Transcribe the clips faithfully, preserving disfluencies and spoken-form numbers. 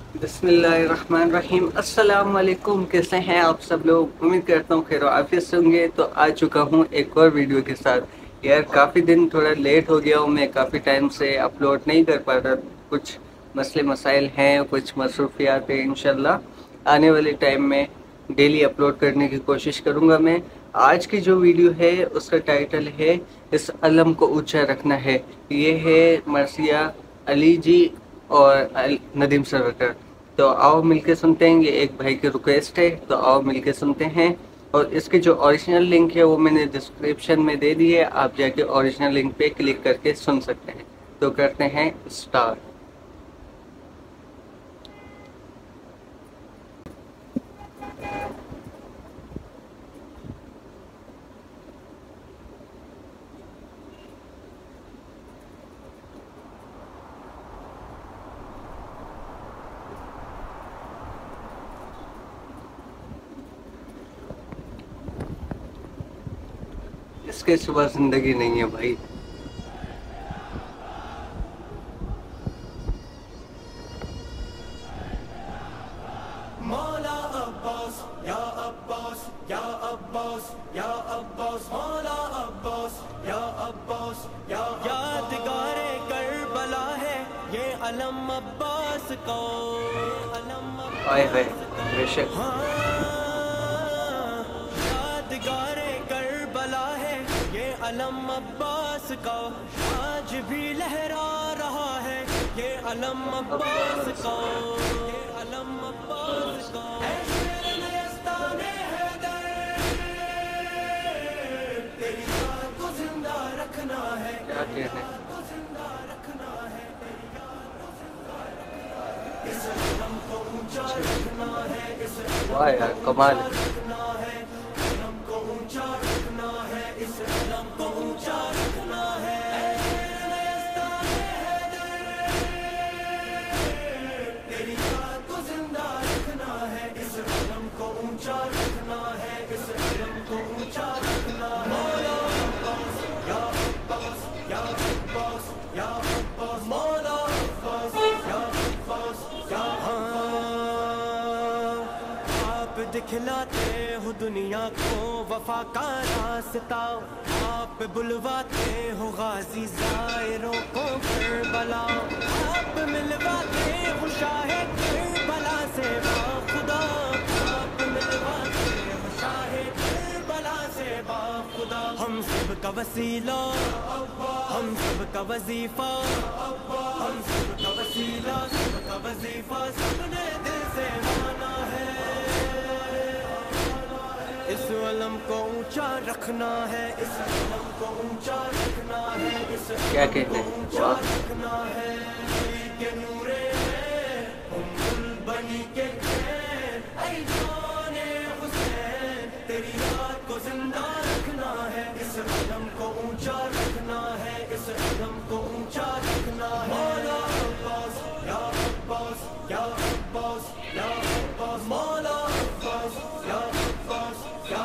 بسم اللہ الرحمن الرحیم، السلام علیکم۔ کیسے ہیں آپ سب لوگ؟ امید کرتا ہوں خیر و عافیت سے ہوں گے۔ تو آ چکا ہوں ایک اور ویڈیو کے ساتھ۔ یار کافی دن تھوڑا لیٹ ہو گیا ہوں، میں کافی ٹائم سے اپلوڈ نہیں کر پا رہا، کچھ مسئلے مسائل ہیں، کچھ مصروفیات ہیں۔ انشاءاللہ آنے والے ٹائم میں ڈیلی اپلوڈ کرنے کی کوشش کروں گا میں۔ آج کی جو ویڈیو ہے اس کا ٹائٹل ہے اس علم کو اونچا رکھنا ہے۔ یہ ہے مرثیہ علی جی اور ندیم سرور۔ تو آؤ مل کے سنتے ہیں، یہ ایک بھائی کی ریکویسٹ ہے، تو آؤ مل کے سنتے ہیں۔ اور اس کے جو اوریجنل لنک ہے وہ میں نے ڈسکرپشن میں دے دی ہے، آپ جا کے اوریجنل لنک پہ کلک کر کے سن سکتے ہیں۔ تو کرتے ہیں اسٹارٹ۔ اس کے سوا زندگی نہیں ہے بھائی۔ مولا عباس یا عباس یا عباس یا عباس مولا عباس یا عباس یا یادگار کربلا ہے یہ علم عباس کا، علم آئے ہائے بے شک۔ یادگار کربلا ہے یہ علم عباس کا، آج بھی لہرا رہا ہے یہ علم عباس کا، یہ علم عباس کا۔ اے شیر نیستان حیدر، تیری یاد کو زندہ رکھنا ہے، کیا کہتے ہیں؟ کو زندہ رکھنا ہے، تیری یاد کو زندہ رکھنا ہے، اس علم کو اونچا رکھنا ہے، اس علم واہ یار کمال ہے۔ رکھنا ہے، علم کو اونچا رکھنا ہے، اس علم کو اونچا رکھنا ہے۔ اے شیر نیستان حیدر، تیری یاد کو زندہ رکھنا ہے، اس علم کو اونچا رکھنا ہے، اس علم کو اونچا رکھنا ہے۔ مولا عباس یا عباس یا عباس یا عباس مولا عباس یا عباس یا آپ دکھلاتے ہو دنیا کو وفا کا راستہ، آپ بلواتے ہو غازی زائروں کو کربلا، آپ ملواتے ہو شاہ کربلا سے باخدا، آپ ملواتے ہو شاہ کربلا سے باخدا۔ ہم سب کا وسیلہ ہم سب کا وظیفہ، ہم سب کا وسیلہ سب کا وظیفہ سب نے دل سے مانا ہے، اس علم کو اونچا رکھنا ہے، اس علم کو اونچا رکھنا ہے، اس کیا علم کہتے کو ہیں؟ اونچا واہ رکھنا ہے۔ علی کے نورے ہم گل بنی کے ہیں، اے جان حسین تیری یاد کو زندہ رکھنا ہے، اس علم کو اونچا رکھنا ہے، اس علم کو اونچا رکھنا ہے۔ مولا عباس یا عباس یا عباس یا عباس مولا عباس یا عباس یا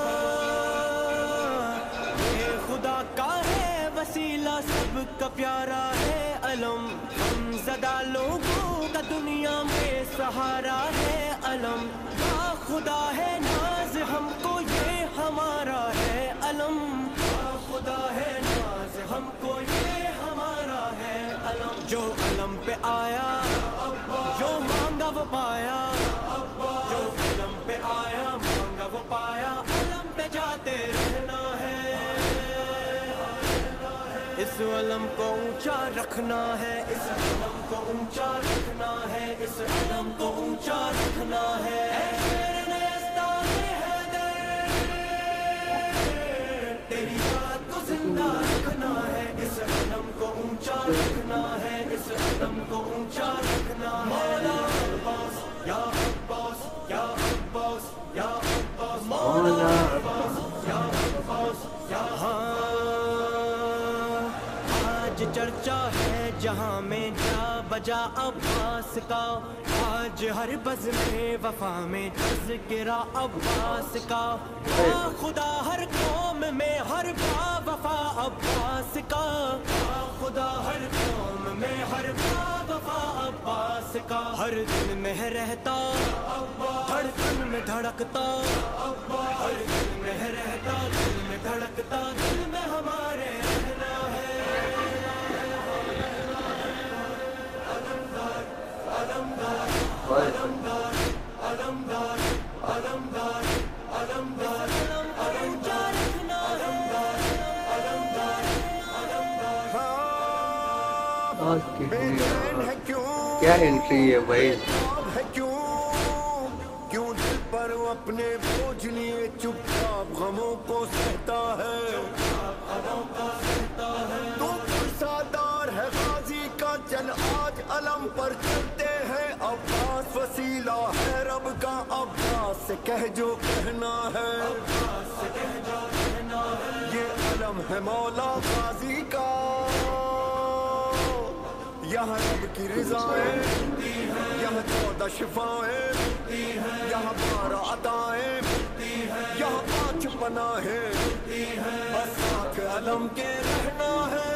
یہ خدا کا ہے وسیلہ سب کا پیارا ہے علم، ہم زدہ لوگوں کا دنیا میں سہارا ہے علم، با خدا ہے ناز ہم کو یہ ہمارا ہے علم، با خدا ہے ناز ہم کو یہ ہمارا ہے علم، جو علم پہ آیا جو مانگا وہ پایا، جو علم پہ آیا مانگا وہ پایا، علم پہ جاتے رہنا ہے، اس علم کو اونچا رکھنا ہے، اس علم کو اونچا رکھنا ہے، اس علم کو اونچا رکھنا ہے۔ اے شیر نیستان حیدر، تیری یاد کو زندہ رکھنا ہے، اس علم کو اونچا رکھنا ہے، اس علم کو اونچا رکھنا ہے۔ مولا عباس یا عباس یا عباس یا عباس مولا عباس یا عباس یا آج چرچا ہے جہاں میں جا بجا عباس کا، آج ہر بز میں وفا میں تذکرہ عباس کا، با خدا ہر قوم میں ہر با وفا عباس کا، با خدا ہر قوم میں ہر با وفا عباس अब्बास का, हर दिल में रहता धड़कन में धड़कता, हर दिल में रहता दिल में धड़कता, दिल में हमारे रहना है। अलमदार अलमदार अलमदार अलमदार अलमदार अलमदार अलमदार रखना है, अलमदार अलमदार। है क्यों, क्या एंट्री है भाई। है क्यों क्यों दिल पर अपने बोझ लिए चुपचाप गमों को सहता है, तू पुरसादार है गाजी का, चल आज अलम पर चलते हैं। अब्बास वसीला है रब का, अब्बास से कह जो कहना है, ये अलम है मौला गाजी का। यहाँ रब की रिज़ाएं, यहाँ चौदह शिफाएं, यहाँ बारह अताएं, यहाँ पाँच पनाहें, बस साथ अलम के रहना है,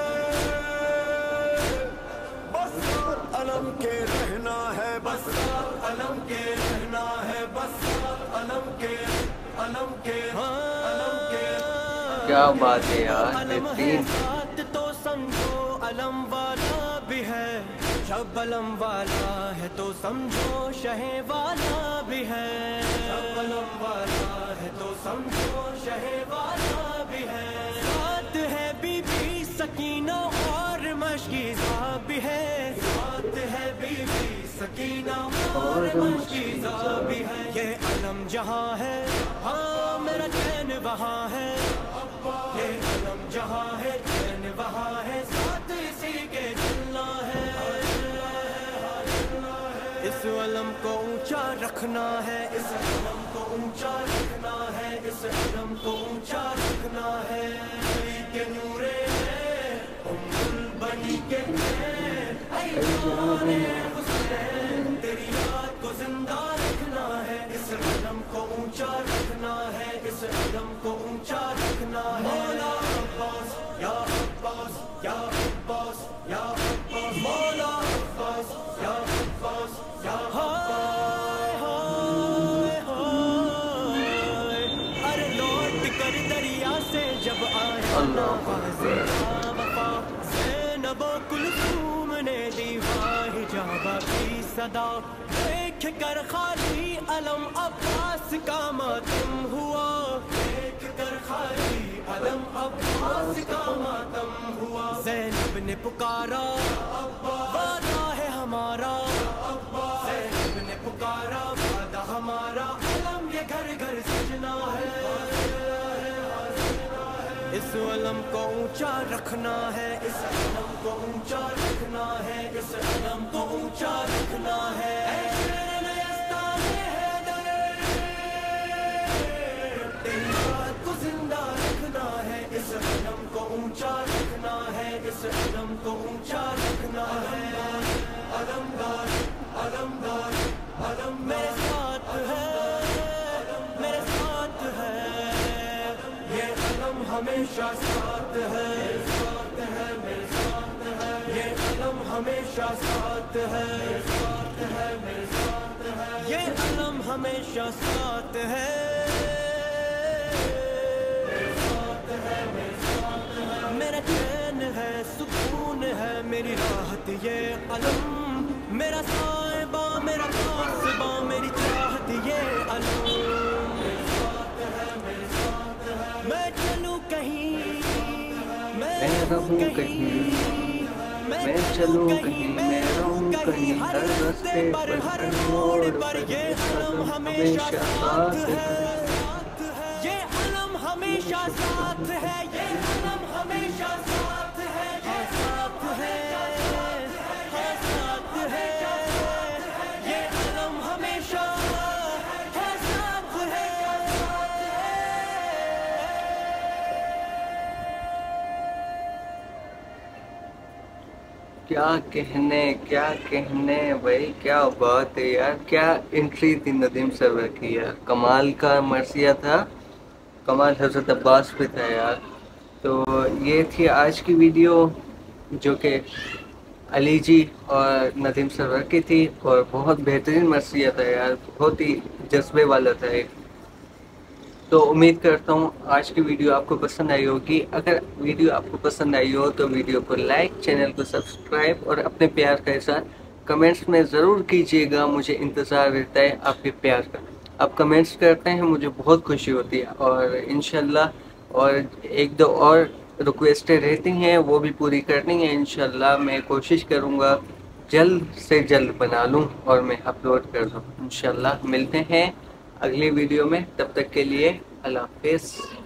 बस साथ अलम के रहना है, बस साथ अलम के रहना है, बस साथ अलम के अलम के अलम के। क्या बात है यार, बेहतरीन। साथ तो समझो अलम वाला भी है, जब अलम वाला है तो समझो शहे वाला भी है, जब अलम वाला है तो समझो शहे वाला भी है। साथ है बीबी सकीना और मशकीज़ा भी है, साथ है बीबी सकीना और मशकीज़ा भी है। ये अलम जहाँ है हाँ मेरा चैन वहाँ है, ये अलम जहाँ है चैन वहाँ है, साथ इसी के चलना है। इस अलम को ऊंचा रखना है, इस अलम को ऊंचा रखना है, इस अलम को ऊंचा रखना है। अली के नूरे में उम्मुल बनी के ऐ जाने हुसैन, तेरी याद को जिंदा रखना है, इस अलम को ऊंचा रखना है, इस अलम को ऊंचा रखना है। मौला अब्बास या अब्बास या अब्बास या अब्बास, मौला अब्बास या अब्बास या हाय हाय हाय। अरे लौट कर दरिया से जब आया नवाज़े वफा, ज़ैनब कुलसूम ने दी हिजाबा की सदा, देख कर खाली अलम अब्बास का मातम हुआ, देख कर खाली अलम अब्बास का मातम हुआ। ज़ैनब ने पुकारा वादा है हमारा, ज़ैनब ने पुकारा वादा हमारा, अलम ये घर घर सजना है। इस अलम को ऊंचा रखना है, इस अलम को ऊंचा रखना है, इस अलम को ऊंचा रखना है। तेरी बात को जिंदा रखना है, इस अलम को ऊंचा रखना है, इस अलम को ऊंचा रखना है। अलमदार अलमदार अलम मेरे साथ है, मेरे साथ है, ये अलम हमेशा साथ है, साथ है मेरे साथ है, ये अलम हमेशा साथ है, साथ है मेरे साथ है, ये अलम हमेशा साथ है, साथ है मेरे साथ है। मेरा चैन है सुकून है मेरी राहत ये अलम, मेरा साहिबा मेरा कासिबा मेरी चाहत ये अलम, मेरे साथ है मेरे साथ है। मैं चलूं कहीं मैं रहूं कहीं, मैं चलूं कहीं मैं रहूं कहीं, हर रास्ते पर हर मोड़ पर ये अलम हमेशा साथ है, ये अलम हमेशा साथ है, ये अलम हमेशा साथ है, ये साथ है, है साथ है, ये अलम हमेशा है साथ है। क्या कहने क्या कहने भाई, क्या बात है यार, क्या एंट्री थी नदीम सरवर की यार, कमाल का मर्सिया था, कमाल हज़रत अब्बास पे था यार। तो ये थी आज की वीडियो, जो कि علی جی اور ندیم سرور کی تھی، اور بہت بہترین مرثیہ تھا یار، بہت ہی جذبے والا تھا ایک۔ تو امید کرتا ہوں آج کی ویڈیو آپ کو پسند آئی ہوگی۔ اگر ویڈیو آپ کو پسند آئی ہو تو ویڈیو کو لائک، چینل کو سبسکرائب اور اپنے پیار کا اظہار کمنٹس میں ضرور کیجیے گا، مجھے انتظار رہتا ہے آپ کے پیار کا۔ آپ کمنٹس کرتے ہیں مجھے بہت خوشی ہوتی ہے، اور انشاءاللہ اور ایک دو اور ریکویسٹیں رہتی ہیں وہ بھی پوری کرنی ہے انشاءاللہ۔ میں کوشش کروں گا جلد سے جلد بنا لوں اور میں اپلوڈ کر دوں انشاءاللہ۔ ملتے ہیں اگلی ویڈیو میں، تب تک کے لیے اللہ حافظ۔